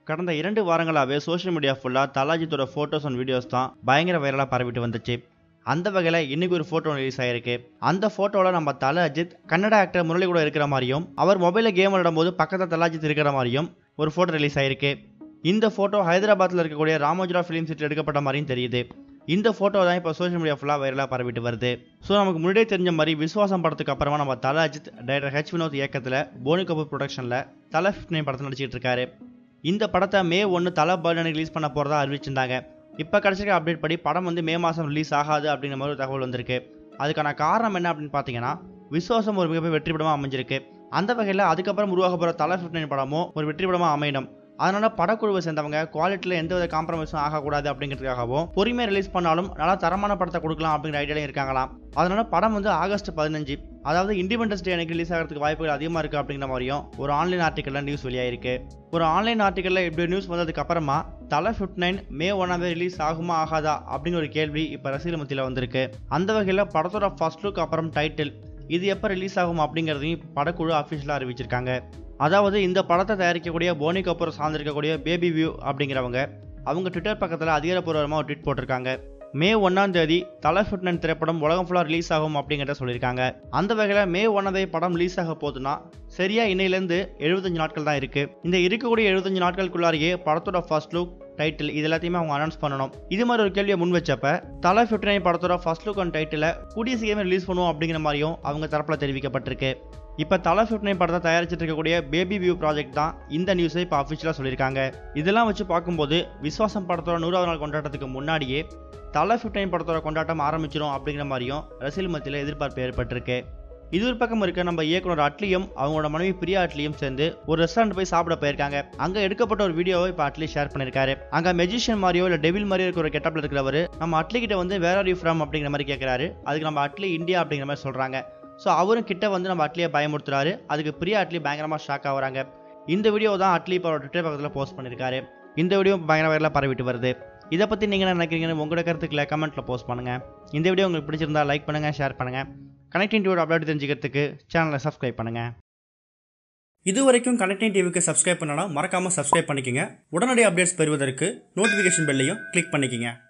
கடந்த 2 வாரங்களாவே social media ஃபுல்லா தல அஜித்தோட போட்டோஸ் அண்ட் வீடியோஸ் தான் பயங்கர வைரலா பரவிட்டு வந்துச்சு. அந்த வகையில இன்னைக்கு ஒரு போட்டோ ரிலீஸ் ஆயிருக்கு. அந்த போட்டோல நம்ம தல அஜித் கன்னட ஆக்டர் முரளி கூட இருக்கிற மாதிரியும் அவர் மொபைல்ல கேம் விளையாடும் போது பக்கத்துல தல அஜித் இருக்கிற மாதிரியும் ஒரு போட்டோ ரிலீஸ் ஆயிருக்கு. இந்த போட்டோ ஹைதராபாத்ல இருக்கக்கூடிய ராமோஜிரா ஃபிலிம் சிட்டி எடுக்கப்பட்ட மாதிரியும் தெரியுது. இந்த போட்டோ தான் இப்போ சோஷியல் மீடியா ஃபுல்லா வைரலா பரவிட்டு வருது. ஸோ நமக்கு முன்னாடியே தெரிஞ்ச மாதிரி விஸ்வாசம் படத்துக்கு அப்புறமா நம்ம தல அஜித் டைரக்டர் ஹெச் வினோத் இயக்கத்தில் போனி கபூர் ப்ரொடக்ஷன்ல தல 59 படத்தில் நடிச்சிட்டு இருக்காரு. இந்த படத்தை மே 1 தல பர்த்டே ரிலீஸ் பண்ண போறதா அறிவிச்சிருந்தாங்க. இப்போ கிடைச்சிருக்க அப்டேட் படி படம் மே மாதம் ரிலீஸ் ஆகாது அப்படிங்கிற மாதிரி ஒரு தகவல் வந்திருக்கு. அதுக்கான காரணம் என்ன அப்படின்னு பார்த்தீங்கன்னா விஸ்வாசம் ஒரு மிகப்பெரிய வெற்றி படமாக அமைஞ்சிருக்கு. அந்த வகையில் அதுக்கப்புறம் உருவாக போகிற தல 59 படமும் ஒரு வெற்றி படமாக அமையணும். அதனால படக்குழுவை சேர்ந்தவங்க குவாலிட்டியில் எந்தவித காம்ப்ரமைஸும் ஆகக்கூடாது அப்படிங்கிறதுக்காகவும் பொறுமையாக ரிலீஸ் பண்ணாலும் நல்லா தரமான படத்தை கொடுக்கலாம் அப்படிங்கிற ஐடியாலையும் இருக்காங்களாம். அதனால படம் ஆகஸ்ட் 15 அதாவது இண்டிபெண்டன்ஸ் டே அன்னைக்கு ரிலீஸ் ஆகிறதுக்கு வாய்ப்புகள் அதிகமாக இருக்குது அப்படிங்கிற மாதிரியும் ஒரு ஆன்லைன் ஆர்டிக்கலில் நியூஸ் வெளியாயிருக்கு. ஒரு ஆன்லைன் ஆர்டிக்கலில் இப்படி நியூஸ் வந்ததுக்கு அப்புறமா தல 59 மே 1 ரிலீஸ் ஆகுமா ஆகாதா அப்படின்னு ஒரு கேள்வி இப்போ ரசிகர் மத்தியில் வந்திருக்கு. அந்த வகையில் படத்தோட ஃபர்ஸ்ட் லுக் அப்புறம் டைட்டில் இது எப்போ ரிலீஸ் ஆகும் அப்படிங்கிறதையும் படக்குழு அஃபிஷியலாக அறிவிச்சிருக்காங்க. அதாவது இந்த படத்தை தயாரிக்கக்கூடிய போனி கபூர் சார்ந்திருக்கக்கூடிய பேபி வியூ அப்படிங்கிறவங்க அவங்க ட்விட்டர் பக்கத்தில் அதிகாரப்பூர்வமாக ஒரு ட்வீட் போட்டிருக்காங்க. மே 1 தல 59 திரைப்படம் உலகம் ஃபுல்லாக ரிலீஸ் ஆகும் அப்படிங்கிறத சொல்லியிருக்காங்க. அந்த வகையில் மே 1 படம் ரிலீஸ் ஆக போதுன்னா சரியா இன்னையிலேருந்து 75 நாட்கள் தான் இருக்கு. இந்த இருக்கக்கூடிய 75 நாட்களுக்குள்ளாரியே படத்தோட ஃபர்ஸ்ட் லுக் டைட்டில் இது எல்லாத்தையுமே அவங்க அனௌன்ஸ் பண்ணணும். இது மாதிரி ஒரு கேள்வியை முன் வச்சப்ப தல 59 படத்தோட ஃபர்ஸ்ட் லுக் அண்ட் டைட்டில் கூடிய சீக்கிரமே ரிலீஸ் பண்ணுவோம் அப்படிங்கிற மாதிரியும் அவங்க தரப்பில் தெரிவிக்கப்பட்டிருக்கு. இப்போ தல 59 படத்தை தயாரிச்சிட்டு இருக்கக்கூடிய பேபி வியூ ப்ராஜெக்ட் தான் இந்த நியூஸை இப்போ அஃபிஷியலாக சொல்லியிருக்காங்க. இதெல்லாம் வச்சு பார்க்கும்போது விஸ்வாசம் படத்தோட 100வது நாள் கொண்டாட்டத்துக்கு முன்னாடியே தல 59 படத்தோட கொண்டாட்டம் ஆரம்பிச்சிடும் அப்படிங்கிற மாதிரியும் ரசிகர் மத்தியில் எதிர்பார்ப்பு ஏற்பட்டிருக்கு. இது ஒரு பக்கம் இருக்க நம்ம இயக்குனர் அட்லியும் அவங்களோட மனைவி பிரியா அட்லியும் சேர்ந்து ஒரு ரெஸ்டாரண்ட் போய் சாப்பிட போயிருக்காங்க. அங்க எடுக்கப்பட்ட ஒரு வீடியோவை இப்போ அட்லி ஷேர் பண்ணிருக்காரு. அங்க மெஜிஷியன் மாதிரியோ இல்ல டெவில் மாதிரியோ இருக்கிற ஒரு கெட்டப்ல இருக்கிறவர் நம்ம அட்லி கிட்ட வேர் ஆர் யூ ஃப்ரம் அப்படிங்கிற மாதிரி கேட்கிறாரு. அதுக்கு நம்ம அட்லி இந்தியா அப்படிங்கிற மாதிரி சொல்றாங்க. ஸோ அவரும் கிட்ட நம்ம அட்லியை பயமுறுத்துறாரு. அதுக்கு பிரியா அட்லி பயங்கரமா ஷாக் ஆகுறாங்க. இந்த வீடியோ தான் அட்லி இப்போ ட்விட்டர் பக்கத்தில் போஸ்ட் பண்ணிருக்காரு. இந்த வீடியோ பயங்கர வைரலா பரவிட்டு வருது. இதை பத்தி நீங்க என்ன நினைக்கிறீங்கன்னு உங்களோட கருத்துக்களை கமெண்ட்ல போஸ்ட் பண்ணுங்க. இந்த வீடியோ உங்களுக்கு பிடிச்சிருந்தா லைக் பண்ணுங்க, ஷேர் பண்ணுங்க. கனெக்டிங் டிவியோட அப்டேட் தெரிஞ்சுக்கிறதுக்கு சேனலை சப்ஸ்கிரைப் பண்ணுங்க. இது வரைக்கும் கனெக்டிங் டிவிக்கு சப்ஸ்கிரைப் பண்ணனா மறக்காம சப்ஸ்கிரைப் பண்ணிக்கங்க. உடனடி அப்டேட்ஸ் பெறுவதற்கு நோட்டிஃபிகேஷன் பெல்லையும் கிளிக் பண்ணிக்கங்க.